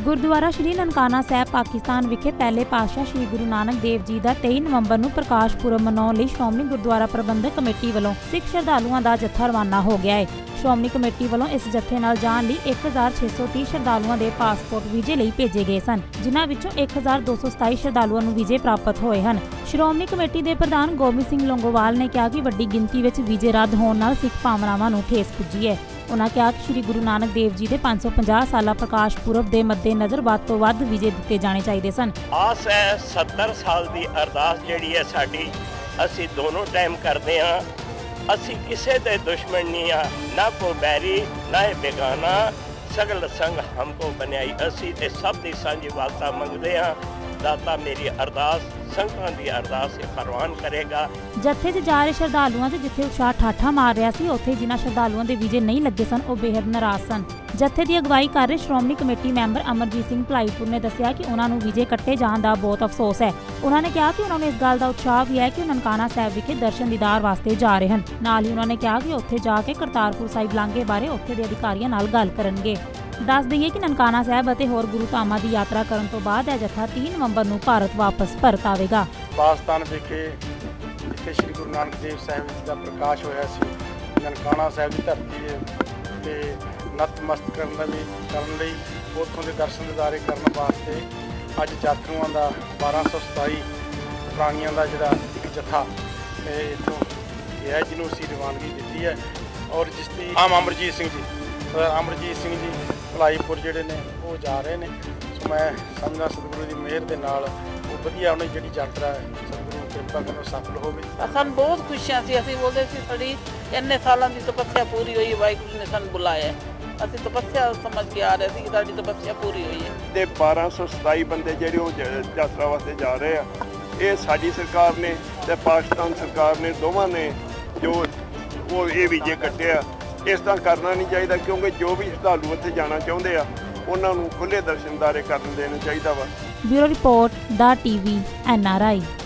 गुरुद्वारा श्री ननकाना साहिब पाकिस्तान विखे पहले पातशाह श्री गुरु नानक देव जी का 23 नवंबर ਨੂੰ प्रकाश पुरब मनाउਣ ਲਈ श्रोमणी गुरुद्वारा प्रबंधक कमेटी ਵੱਲੋਂ सिख श्रद्धालुओं का जत्था रवाना हो गया है। श्रोमणी कमेटी ਵੱਲੋਂ इस जत्थे नाल जाण ਲਈ 1630 श्रद्धालुओं के पासपोर्ट वीजे ਲਈ भेजे गए सन, जिन्हां विचों 1227 श्रद्धालुओं ਨੂੰ वीजे प्राप्त होए ਹਨ। श्रोमणी कमेटी के प्रधान गोबिंद सिंह लोंगोवाल ने कहा कि वड्डी गिनती ਵਿੱਚ वीजे रद्द होण ਨਾਲ सिख भावनावां ਨੂੰ ठेस पुजी है। उन्होंने कहा कि श्री गुरु नानक देव जी के 550 साला प्रकाश पुरब के मद्देनज़र वध तो वध वीजे दिते जाने चाहिए सन। आस है 70 साल की अरदास जिहड़ी है साडी, असी दोनों टाइम करते हाँ। असी किसी दे दुश्मन नहीं हाँ, ना को बैरी ना बेगाना, सगल संग हमको बनाई। असी ते सब की सांझी वालता मंगते हाँ। दाता मेरी अरदास संगतां दी अरदास परवान करेगा। जत्थे 'च जा रहे श्रद्धालुओं से जिथे उत्साह ठाठा मार रहा सी, उत्थे जिन्हां श्रद्धालुओं के वीजे नहीं लगे सन वो बेहद नाराज सन। जत्थे की अगवाई कर रहे श्रोमणी कमेटी मैंबर अमरजीत सिंह भलाईपुर ने दस्सिया कि उन्होंने वीजे कट्टे जाने का बहुत अफसोस है। उन्होंने कहा कि उन्होंने इस गल का उत्साह भी है कि ननकाना साहिब विखे दर्शन दीदार वास्ते जा रहे हैं। नाल ही उन्होंने कहा कि उत्थे जाके करतारपुर साहिब लांघे बारे उत्थे दे अधिकारियों नाल गल करनगे। दस दईए कि ननकाना साहिब और होर गुरु धामां की यात्रा करने तो बाद यह जत्था 3 नवंबर को भारत वापस परत आवेगा। पाकिस्तान विखे जिथे श्री गुरु नानक देव साहिब का प्रकाश होया सी, ननकाना साहिब की धरती ते नतमस्त करने उत्थों के दर्शन दिदारे करने वास्ते अज यात्रुओं का 1227 प्राणियों का जिहड़ा एक जत्था इत्थों है, जिन्हों असीं रवानगी दी है। और जिसकी आम अमरजीत सिंह जी भलाईपुर जिहड़े ने वो जा रहे हैं। सो मैं समझदा सतगुरु की मेहर के नाल वो वधिया उन्हें जिहड़ी यात्रा है सतगुरु कृपा करो सफल होवे। सानूं बहुत खुशियां सी, असीं बोलदे सी साडी इन्ने सालां दी तपस्या पूरी हुई, वाहिगुरू ने सानूं बुलाया। असीं तपस्या समझ के आ रहे सी कि साडी तपस्या पूरी हुई है। ते 1227 बंदे जिहड़े वो यात्रा वास्ते जा रहे हैं, ये साडी सरकार ने ते पाकिस्तान सरकार ने दोवां ने जो वो ये वीजे कट्टे आ। इस तरह करना नहीं चाहिए, क्योंकि जो भी श्रद्धालु उत्थे जाना चाहते हैं उन्होंने खुले दर्शनदारे करने देना चाहिए वा। ब्यूरो रिपोर्ट दा टीवी NRI।